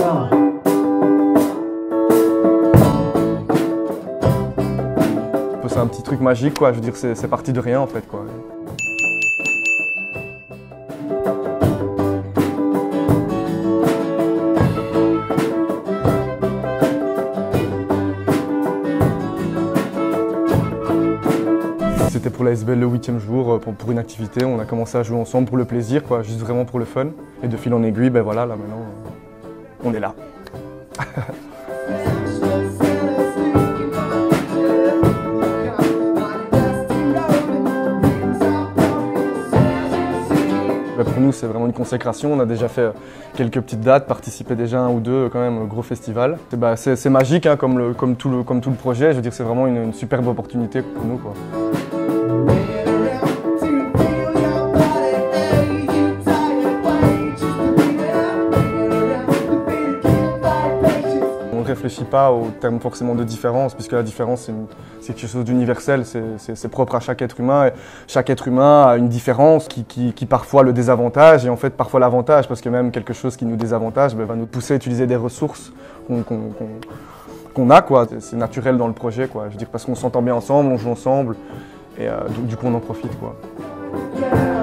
C'est un petit truc magique, quoi. Je veux dire, c'est parti de rien en fait, quoi. C'était pour la SBL le 8e jour, pour une activité. On a commencé à jouer ensemble pour le plaisir, quoi, juste vraiment pour le fun. Et de fil en aiguille, ben voilà, là maintenant, on est là. Pour nous, c'est vraiment une consécration. On a déjà fait quelques petites dates, participé déjà à un ou deux quand même gros festivals. C'est magique, hein, comme tout le projet. Je veux dire, c'est vraiment une superbe opportunité pour nous, quoi. On ne réfléchit pas au terme forcément de différence, puisque la différence c'est quelque chose d'universel, c'est propre à chaque être humain. Et chaque être humain a une différence qui parfois le désavantage et en fait parfois l'avantage, parce que même quelque chose qui nous désavantage va nous pousser à utiliser des ressources qu'on a, quoi. C'est naturel dans le projet, quoi. Je veux dire, parce qu'on s'entend bien ensemble, on joue ensemble et du coup on en profite, quoi.